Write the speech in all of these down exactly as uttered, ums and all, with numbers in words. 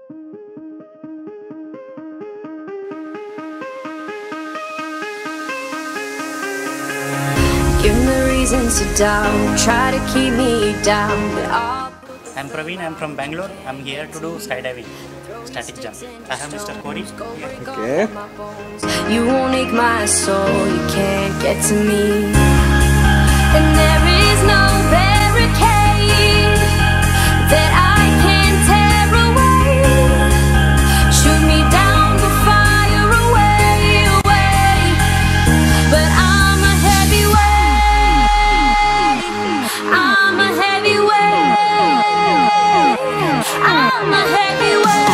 Give me reasons to doubt, try to keep me down, but I'll... I'm Praveen, I'm from Bangalore. I'm here to do skydiving, static jump. I have Mister Corey here. Okay. You won't ache my soul, you can't get to me. And there is no barricade that I can tear away. Shoot me down, but fire away, away. But I'm a heavyweight, I'm a heavyweight, I'm a heavyweight.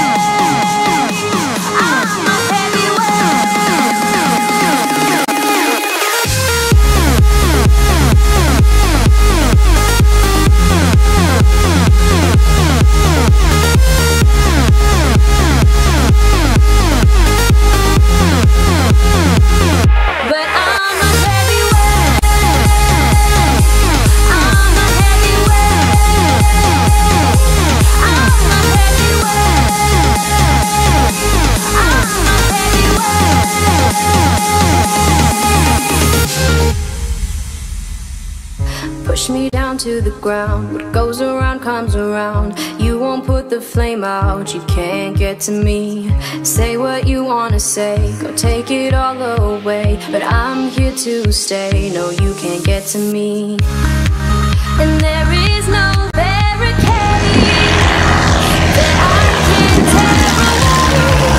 Push me down to the ground. What goes around comes around. You won't put the flame out, you can't get to me. Say what you wanna say, go take it all away. But I'm here to stay, no you can't get to me. And there is no barricade that I can tear away.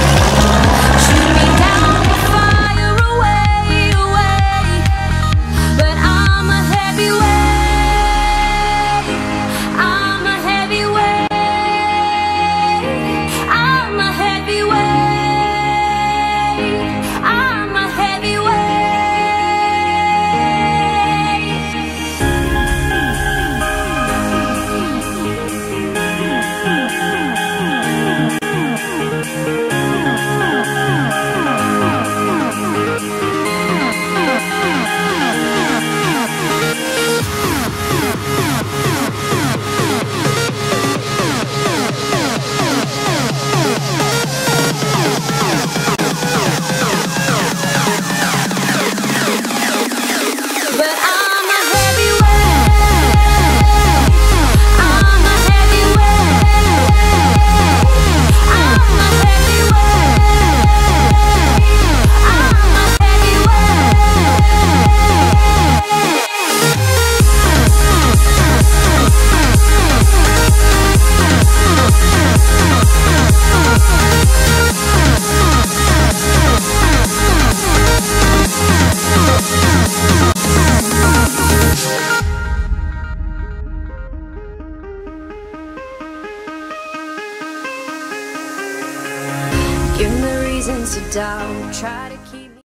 Shoot me down and fire away, away. But I'm a heavyweight, give me reasons to doubt, try to